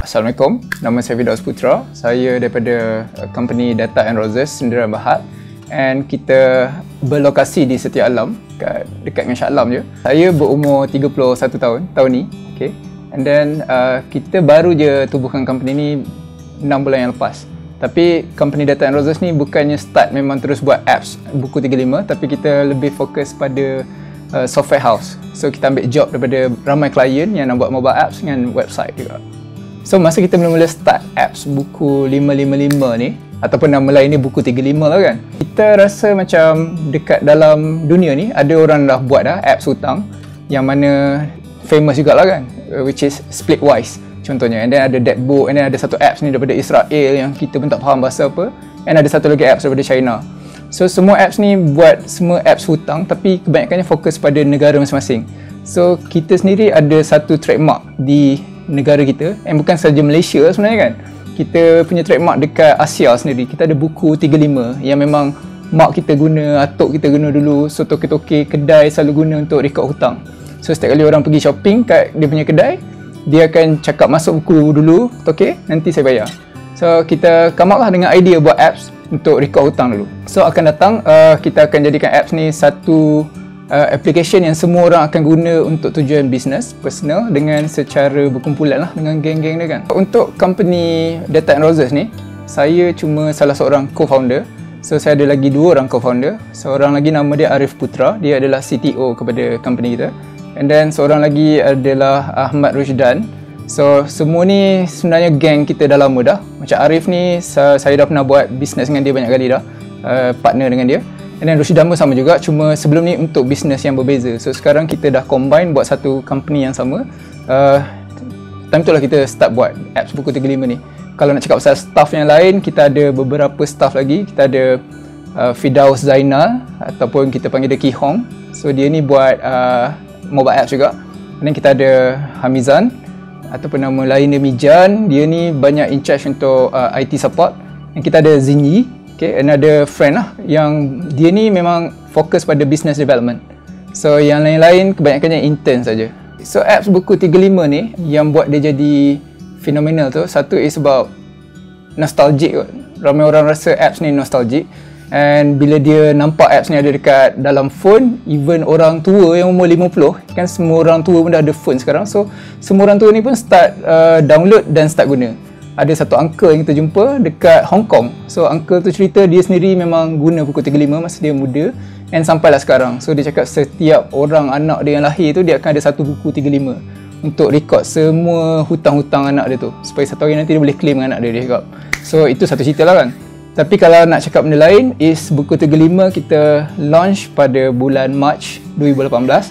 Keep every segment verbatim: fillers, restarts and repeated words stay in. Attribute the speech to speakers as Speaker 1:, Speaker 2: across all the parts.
Speaker 1: Assalamualaikum, nama saya Firdaus Putra. Saya daripada company Data and Roses Sendirian Berhad, and kita berlokasi di Setia Alam, dekat, dekat dengan Shah Alam je. Saya berumur tiga puluh satu tahun tahun ni, okay. And then uh, kita baru je tubuhkan company ni enam bulan yang lepas. Tapi company Data and Roses ni bukannya start memang terus buat apps buku tiga puluh lima, tapi kita lebih fokus pada uh, software house. So kita ambil job daripada ramai klien yang nak buat mobile apps dengan website juga. So masa kita mula-mula start apps buku lima lima lima ni, ataupun nama lain ni buku tiga puluh lima lah kan, kita rasa macam dekat dalam dunia ni ada orang dah buat dah apps hutang yang mana famous jugalah kan, which is Splitwise contohnya. And then ada Deadbook, and then ada satu apps ni daripada Israel yang kita pun tak faham bahasa apa, and ada satu lagi apps daripada China. So semua apps ni buat semua apps hutang, tapi kebanyakannya fokus pada negara masing-masing. So kita sendiri ada satu trademark di negara kita, and bukan sahaja Malaysia sebenarnya kan. Kita punya trademark dekat Asia sendiri. Kita ada buku tiga puluh lima yang memang mak kita guna, atuk kita guna dulu. So toke-toke kedai selalu guna untuk rekod hutang. So setiap kali orang pergi shopping kat dia punya kedai, dia akan cakap masuk buku dulu, toke, nanti saya bayar. So kita come up lah dengan idea buat apps untuk rekod hutang dulu. So akan datang uh, kita akan jadikan apps ni satu uh, application yang semua orang akan guna untuk tujuan bisnes, personal, dengan secara berkumpulan lah dengan geng-geng dia kan. Untuk company Data and Roses ni, saya cuma salah seorang co-founder. So saya ada lagi dua orang co-founder. Seorang lagi nama dia Arif Putra, dia adalah C T O kepada company kita. And then seorang lagi adalah Ahmad Rushdan. So semua ni sebenarnya geng kita dah lama dah. Macam Arif ni, saya dah pernah buat bisnes dengan dia banyak kali dah, uh, partner dengan dia. And then Rushdan pun sama juga, cuma sebelum ni untuk bisnes yang berbeza. So sekarang kita dah combine buat satu company yang sama. uh, Time tu lah kita start buat apps buku tiga puluh lima ni. Kalau nak cakap pasal staff yang lain, kita ada beberapa staff lagi. Kita ada uh, Firdaus Zainal, ataupun kita panggil dia Ki Hong. So dia ni buat uh, mobile apps juga. Dan kita ada Hamizan, ataupun nama lain dia Mijan. Dia ni banyak in charge untuk uh, I T support. Dan kita ada Zinyi, okay, another friend lah, yang dia ni memang fokus pada business development. So yang lain-lain kebanyakannya intern saja. So apps buku tiga puluh lima ni yang buat dia jadi fenomenal tu, satu is about nostalgic kot. Ramai orang rasa apps ni nostalgic. And bila dia nampak apps ni ada dekat dalam phone, even orang tua yang umur lima puluh, kan semua orang tua pun dah ada phone sekarang. So semua orang tua ni pun start uh, download dan start guna. Ada satu uncle yang kita jumpa dekat Hong Kong. So uncle tu cerita dia sendiri memang guna buku tiga puluh lima masa dia muda, and sampailah sekarang. So dia cakap setiap orang anak dia yang lahir tu, dia akan ada satu buku tiga puluh lima untuk rekod semua hutang-hutang anak dia tu, supaya satu hari nanti dia boleh claim dengan anak dia, dia cakap. So itu satu cerita lah kan. Tapi kalau nak cakap benda lain, is buku tiga puluh lima kita launch pada bulan Mac dua ribu lapan belas,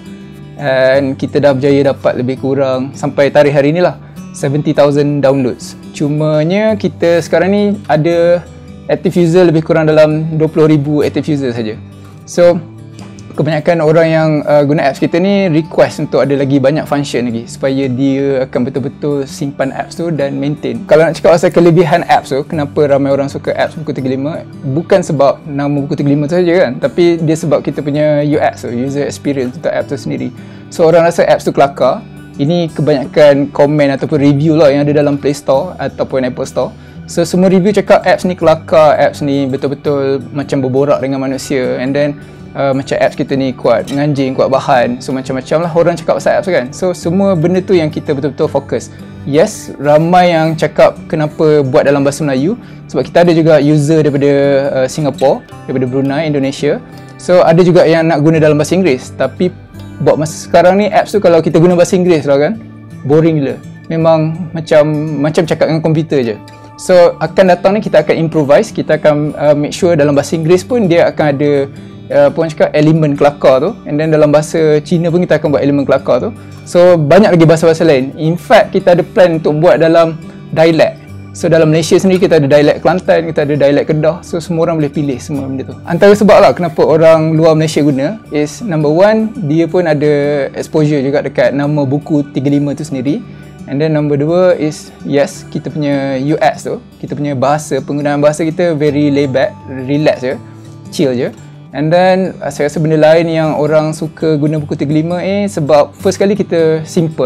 Speaker 1: and kita dah berjaya dapat lebih kurang sampai tarikh hari ni lah tujuh puluh ribu downloads. Cumanya kita sekarang ni ada active user lebih kurang dalam dua puluh ribu active user saja. So kebanyakan orang yang uh, guna apps kita ni request untuk ada lagi banyak function lagi, supaya dia akan betul-betul simpan apps tu dan maintain. Kalau nak cakap pasal kelebihan apps tu, kenapa ramai orang suka apps buku tiga puluh lima, bukan sebab nama buku tiga puluh lima tu saja kan, tapi dia sebab kita punya U X tu, user experience untuk apps tu sendiri. So orang rasa apps tu kelakar. Ini kebanyakan komen ataupun review lah yang ada dalam Play Store ataupun Apple Store. So semua review cakap apps ni kelakar, apps ni betul-betul macam berborak dengan manusia, and then Uh, macam apps kita ni kuat menganjing, kuat bahan. So macam-macam lah orang cakap pasal apps kan. So semua benda tu yang kita betul-betul fokus. Yes, ramai yang cakap kenapa buat dalam bahasa Melayu, sebab kita ada juga user daripada uh, Singapore, daripada Brunei, Indonesia. So ada juga yang nak guna dalam bahasa Inggeris. Tapi buat masa sekarang ni, apps tu kalau kita guna bahasa Inggeris lah kan, boring gila. Memang macam macam cakap dengan komputer je. So akan datang ni kita akan improvise. Kita akan uh, make sure dalam bahasa Inggeris pun dia akan ada Uh, pun cakap elemen kelakar tu, and then dalam bahasa Cina pun kita akan buat elemen kelakar tu. So banyak lagi bahasa-bahasa lain. In fact kita ada plan untuk buat dalam dialect. So dalam Malaysia sendiri kita ada dialect Kelantan, kita ada dialect Kedah. So semua orang boleh pilih semua benda tu. Antara sebab lah kenapa orang luar Malaysia guna is, number one, dia pun ada exposure juga dekat nama buku tiga puluh lima tu sendiri. And then number dua is, yes, kita punya U X tu, kita punya bahasa, penggunaan bahasa kita very laid back, relax je, chill je. And then saya rasa benda lain yang orang suka guna buku tiga puluh lima eh sebab first kali kita simple.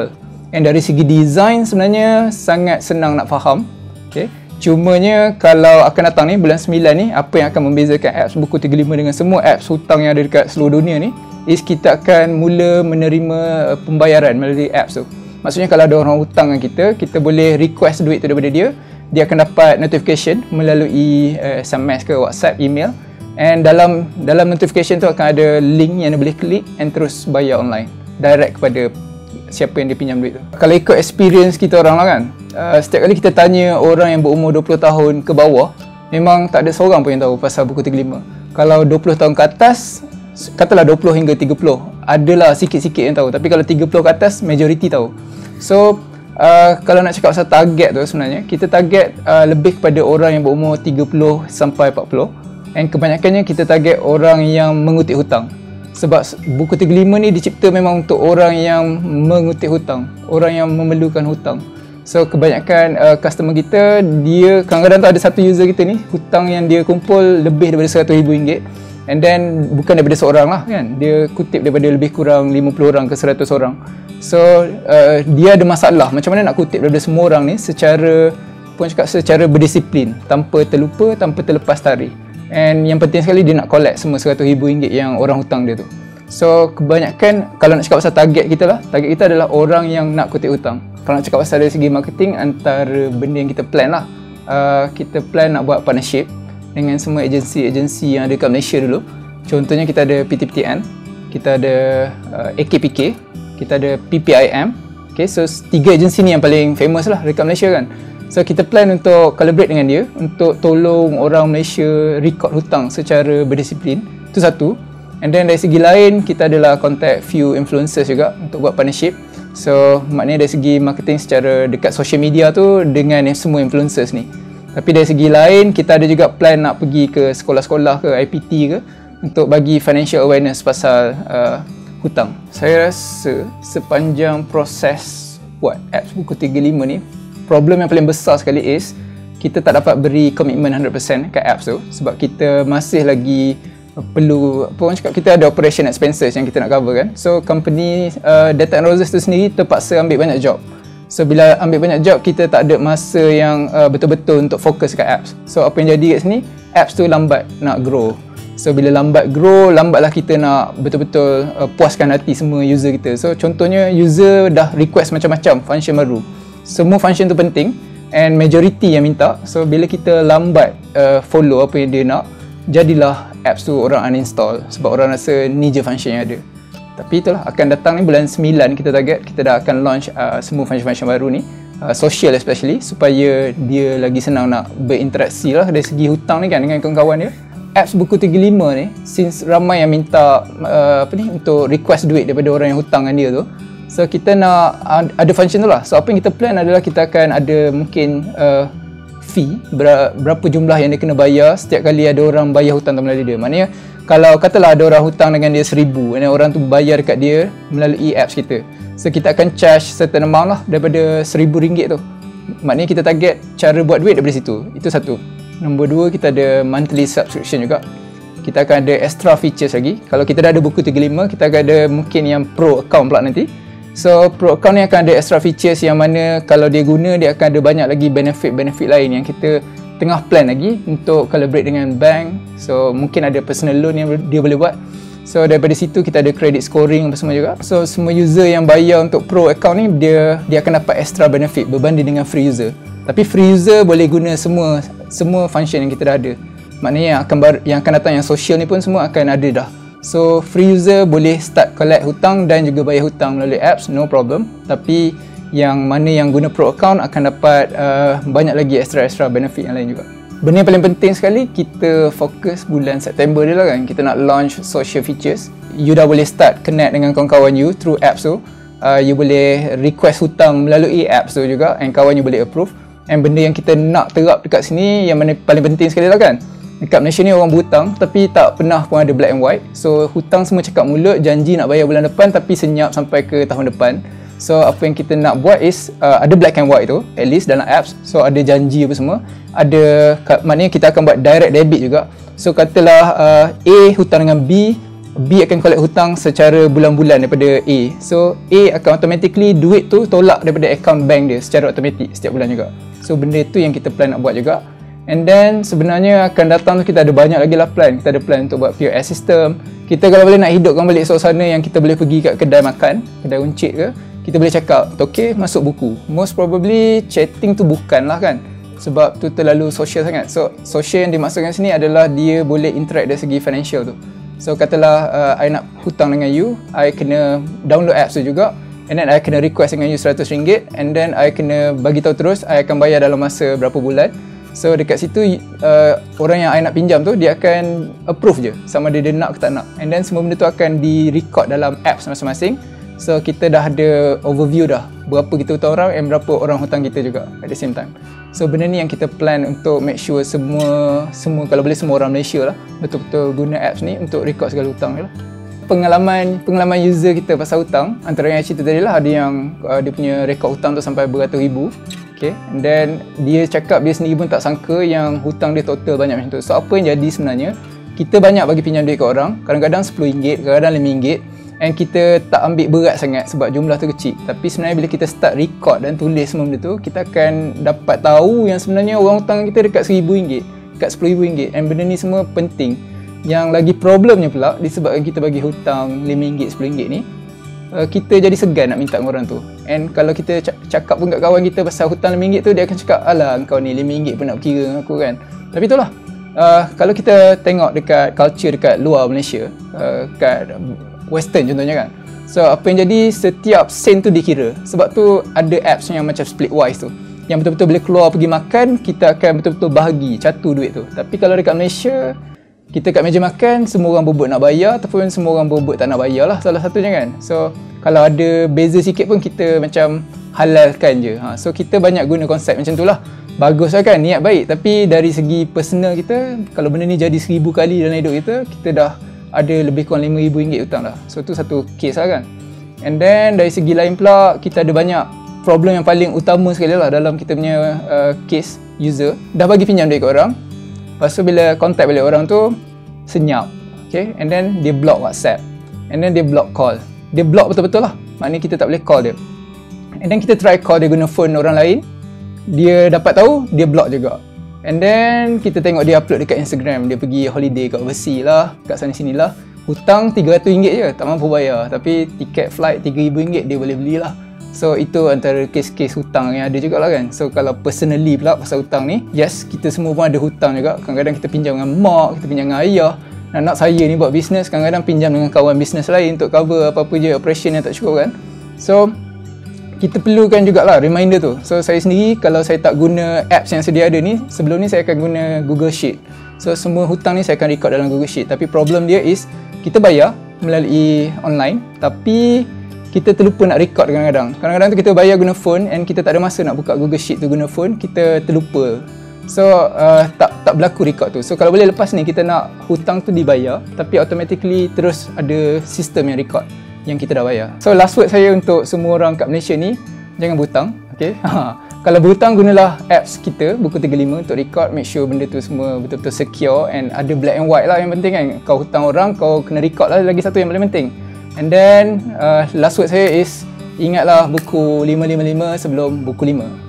Speaker 1: And dari segi design sebenarnya sangat senang nak faham. Okay. Cumanya kalau akan datang ni bulan sembilan ni, apa yang akan membezakan apps Buku tiga puluh lima dengan semua apps hutang yang ada dekat seluruh dunia ni is kita akan mula menerima pembayaran melalui apps tu. Maksudnya kalau ada orang hutang dengan kita, kita boleh request duit tu daripada dia. Dia akan dapat notification melalui uh, S M S ke WhatsApp, email. And dalam dalam notification tu akan ada link yang dia boleh klik and terus bayar online direct kepada siapa yang dia pinjam duit tu. Kalau ikut experience kita orang lah kan, uh, setiap kali kita tanya orang yang berumur dua puluh tahun ke bawah, memang tak ada seorang pun yang tahu pasal buku tiga puluh lima. Kalau dua puluh tahun ke atas, katalah dua puluh hingga tiga puluh, adalah sikit-sikit yang tahu. Tapi kalau tiga puluh ke atas, majoriti tahu. So uh, kalau nak cakap pasal target tu, sebenarnya kita target uh, lebih kepada orang yang berumur tiga puluh sampai empat puluh. And kebanyakannya kita target orang yang mengutip hutang. Sebab buku tiga puluh lima ni dicipta memang untuk orang yang mengutip hutang, orang yang memerlukan hutang. So kebanyakan uh, customer kita, dia kadang-kadang tu ada satu user kita ni, hutang yang dia kumpul lebih daripada seratus ribu ringgit. And then bukan daripada seorang lah kan, dia kutip daripada lebih kurang lima puluh orang ke seratus orang. So uh, dia ada masalah macam mana nak kutip daripada semua orang ni secara, pun cakap secara berdisiplin, tanpa terlupa, tanpa terlepas tarikh. And yang penting sekali, dia nak collect semua seratus ribu ringgit yang orang hutang dia tu. So kebanyakan, kalau nak cakap pasal target kita lah, target kita adalah orang yang nak kutip hutang. Kalau nak cakap pasal dari segi marketing, antara benda yang kita plan lah, uh, kita plan nak buat partnership dengan semua agensi-agensi yang ada kat Malaysia dulu. Contohnya kita ada P T P T N, kita ada uh, A K P K, kita ada P P I M. Okay, so tiga agensi ni yang paling famous lah dekat Malaysia kan. So kita plan untuk collaborate dengan dia untuk tolong orang Malaysia record hutang secara berdisiplin. Itu satu. And then dari segi lain, kita adalah contact few influencers juga untuk buat partnership. So maknanya dari segi marketing secara dekat social media tu dengan semua influencers ni. Tapi dari segi lain, kita ada juga plan nak pergi ke sekolah-sekolah ke I P T ke untuk bagi financial awareness pasal uh, hutang. Saya rasa sepanjang proses buat apps Buku tiga puluh lima ni, problem yang paling besar sekali is kita tak dapat beri komitmen one hundred percent kat apps tu sebab kita masih lagi perlu, apa orang cakap, kita ada operation expenses yang kita nak cover kan. So company uh, Data and Roses tu sendiri terpaksa ambil banyak job. So bila ambil banyak job, kita tak ada masa yang uh, betul-betul untuk fokus kat apps. So apa yang jadi kat sini, apps tu lambat nak grow. So bila lambat grow, lambatlah kita nak betul-betul uh, puaskan hati semua user kita. So contohnya user dah request macam-macam function baru. Semua function tu penting and majority yang minta. So bila kita lambat uh, follow apa yang dia nak, jadilah apps tu orang uninstall sebab orang rasa ni je function yang ada. Tapi itulah, akan datang ni bulan sembilan kita target, kita dah akan launch uh, semua function-function baru ni, uh, social especially, supaya dia lagi senang nak berinteraksi lah dari segi hutang ni kan dengan kawan-kawan dia. Apps Buku tiga puluh lima ni, since ramai yang minta uh, apa ni untuk request duit daripada orang yang hutang dengan dia tu, so kita nak uh, ada function tu lah. So apa yang kita plan adalah kita akan ada mungkin uh, fee, berapa jumlah yang dia kena bayar setiap kali ada orang bayar hutang tu melalui dia. Maknanya kalau katalah ada orang hutang dengan dia seribu dan orang tu bayar dekat dia melalui apps kita, so kita akan charge certain amount lah daripada seribu ringgit tu. Maknanya kita target cara buat duit daripada situ. Itu satu. Nombor dua, kita ada monthly subscription juga. Kita akan ada extra features lagi. Kalau kita dah ada Buku tiga puluh lima, kita akan ada mungkin yang pro account pula nanti. So pro account ni akan ada extra features yang mana kalau dia guna, dia akan ada banyak lagi benefit-benefit lain yang kita tengah plan lagi untuk collaborate dengan bank. So mungkin ada personal loan yang dia boleh buat. So daripada situ kita ada credit scoring apa semua juga. So semua user yang bayar untuk pro account ni, dia dia akan dapat extra benefit berbanding dengan free user. Tapi free user boleh guna semua semua function yang kita dah ada. Maknanya yang akan bar, yang akan datang yang social ni pun semua akan ada dah. So free user boleh start collect hutang dan juga bayar hutang melalui apps, no problem. Tapi yang mana yang guna pro account akan dapat uh, banyak lagi extra-extra benefit yang lain juga. Benda yang paling penting sekali, kita fokus bulan September dia lah kan, kita nak launch social features. You dah boleh start connect dengan kawan-kawan you through apps tu. uh, You boleh request hutang melalui apps tu juga, and kawan you boleh approve. And benda yang kita nak terap dekat sini, yang mana paling penting sekali lah kan, dekat Malaysia ni orang berhutang tapi tak pernah pun ada black and white. So hutang semua cakap mulut, janji nak bayar bulan depan tapi senyap sampai ke tahun depan. So apa yang kita nak buat is uh, ada black and white tu, at least dalam apps. So ada janji apa semua. Ada, maknanya kita akan buat direct debit juga. So katalah uh, A hutang dengan B, B akan collect hutang secara bulan-bulan daripada A. So A akan automatically duit tu tolak daripada account bank dia secara automatik setiap bulan juga. So benda tu yang kita plan nak buat juga. And then sebenarnya akan datang tu kita ada banyak lagi lah plan. Kita ada plan untuk buat P O S system. Kita kalau boleh nak hidupkan balik suasana yang kita boleh pergi kat kedai makan, kedai uncit ke, kita boleh cakap, okay, masuk buku. Most probably chatting tu bukan lah kan, sebab tu terlalu social sangat. So social yang dimaksudkan sini adalah dia boleh interact dari segi financial tu. So katalah uh, I nak hutang dengan you, I kena download apps tu juga, and then I kena request dengan you seratus ringgit, and then I kena bagi tahu terus I akan bayar dalam masa berapa bulan. So dekat situ uh, orang yang I nak pinjam tu dia akan approve je sama ada dia nak ke tak nak, and then semua benda tu akan di record dalam apps masing-masing. So kita dah ada overview dah berapa kita hutang orang and berapa orang hutang kita juga at the same time. So benda ni yang kita plan untuk make sure semua semua kalau boleh semua orang Malaysia lah betul-betul guna apps ni untuk record segala hutang je lah. Pengalaman pengalaman user kita pasal hutang, antara yang cerita tadi lah, ada yang uh, dia punya rekod hutang tu sampai beratus ribu. Okay, and then dia cakap dia sendiri pun tak sangka yang hutang dia total banyak macam tu. So apa yang jadi sebenarnya, kita banyak bagi pinjam duit ke orang, kadang-kadang sepuluh ringgit, kadang-kadang lima ringgit, and kita tak ambil berat sangat sebab jumlah tu kecil. Tapi sebenarnya bila kita start record dan tulis semua benda tu, kita akan dapat tahu yang sebenarnya orang hutang kita dekat seribu ringgit, dekat sepuluh ribu ringgit, and benda ni semua penting. Yang lagi problemnya pula, disebabkan kita bagi hutang lima ringgit, sepuluh ringgit ni, uh, kita jadi segan nak minta dengan orang tu. And kalau kita cakap pun kat kawan kita pasal hutang lima ringgit tu, dia akan cakap, alah kau ni lima ringgit pun nak berkira dengan aku kan. Tapi itulah, uh, kalau kita tengok dekat culture dekat luar Malaysia, uh, kat Western contohnya kan, so apa yang jadi, setiap sen tu dikira. Sebab tu ada apps yang macam Splitwise tu, yang betul-betul boleh keluar pergi makan, kita akan betul-betul bahagi, catu duit tu. Tapi kalau dekat Malaysia, kita kat meja makan, semua orang berebut nak bayar, ataupun semua orang berebut tak nak bayar lah, salah satunya kan. So kalau ada beza sikit pun kita macam halalkan je. Ha, so kita banyak guna konsep macam tu lah. Bagus lah kan, niat baik. Tapi dari segi personal kita, kalau benda ni jadi seribu kali dalam hidup kita, kita dah ada lebih kurang lima ribu ringgit hutang dah. So tu satu case lah kan. And then dari segi lain pula, kita ada banyak problem yang paling utama sekali lah dalam kita punya uh, case user. Dah bagi pinjam duit ke orang, lepas tu bila contact balik orang tu, senyap, okay? And then dia block WhatsApp, and then dia block call. Dia block betul-betul lah, maknanya kita tak boleh call dia. And then kita try call dia guna phone orang lain, dia dapat tahu, dia block juga. And then kita tengok dia upload dekat Instagram, dia pergi holiday kat overseas lah, kat sana sini lah. Hutang tiga ratus ringgit je, tak mampu bayar. Tapi tiket flight tiga ribu ringgit dia boleh beli lah. So itu antara kes-kes hutang yang ada juga lah kan. So kalau personally pula pasal hutang ni, yes, kita semua pun ada hutang juga. Kadang-kadang kita pinjam dengan mak, kita pinjam dengan ayah. Anak saya ni buat bisnes, kadang-kadang pinjam dengan kawan bisnes lain untuk cover apa-apa je operation yang tak cukup kan. So kita perlukan jugalah reminder tu. So saya sendiri kalau saya tak guna apps yang sedia ada ni, sebelum ni saya akan guna Google Sheet. So semua hutang ni saya akan record dalam Google Sheet. Tapi problem dia is kita bayar melalui online, tapi kita terlupa nak record kadang-kadang. Kadang-kadang tu kita bayar guna phone and kita tak ada masa nak buka Google Sheet tu guna phone, kita terlupa. So uh, tak tak berlaku record tu. So kalau boleh lepas ni kita nak hutang tu dibayar, tapi automatically terus ada sistem yang record yang kita dah bayar. So last word saya untuk semua orang kat Malaysia ni, jangan berhutang, okay? Kalau berhutang, gunalah apps kita Buku tiga puluh lima untuk record, make sure benda tu semua betul-betul secure and ada black and white lah yang penting kan. Kau hutang orang, kau kena record lah, lagi satu yang paling penting. And then uh, last word saya is, ingatlah buku lima lima lima sebelum buku lima.